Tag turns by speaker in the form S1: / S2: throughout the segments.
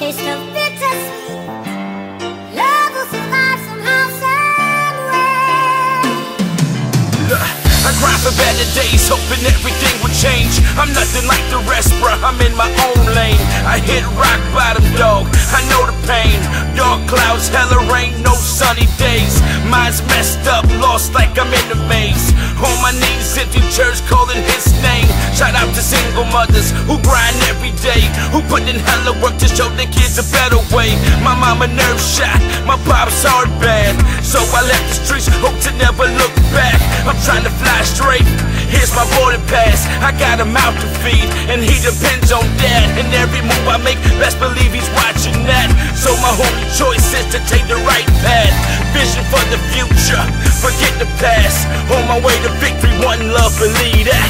S1: taste of bittersweet. Love will survive somehow, somewhere.
S2: I grind for better days, hoping everything will change. I'm nothing like the rest, bruh, I'm in my own lane. I hit rock bottom, dog, I know the pain. Dark clouds, hella rain, no sunny days. Mind's messed up, lost like I'm in a maze. On my knees, empty church, calling his name. Shout out to single mothers who grind every day, who put in hella work to show their kids a better way. My mama nerve shot, my pop's hard bad, so I left the streets, hope to never look back. I'm trying to fly straight, here's my boarding pass. I got a mouth to feed, and he depends on that. And every move I make, best believe he's watching that. So my only choice is to take the right path. Vision for the future, forget the past. On my way to victory, one love, believe that.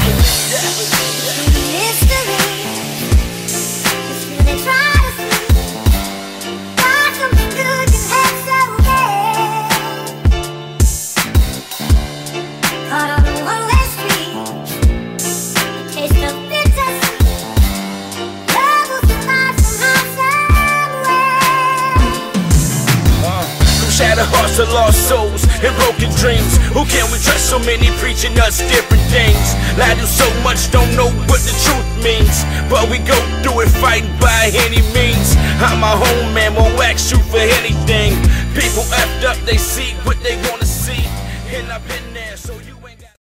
S2: Shattered hearts and lost souls and broken dreams. Who can we trust? So many preaching us different things. Lie to so much, don't know what the truth means. But we go through it, fighting by any means. I'm my home man, won't ask you for anything. People effed up, they see what they wanna see, and I've been there, so